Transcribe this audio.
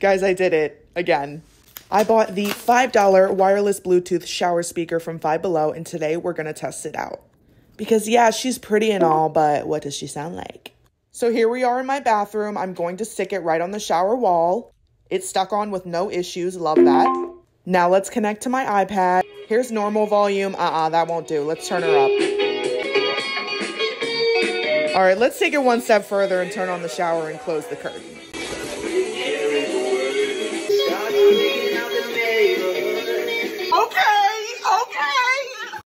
Guys, I did it again. I bought the $5 wireless Bluetooth shower speaker from Five Below, and today we're going to test it out. Because yeah, she's pretty and all, but what does she sound like? So here we are in my bathroom. I'm going to stick it right on the shower wall. It's stuck on with no issues. Love that. Now let's connect to my iPad. Here's normal volume. That won't do. Let's turn her up. All right, let's take it one step further and turn on the shower and close the curtain.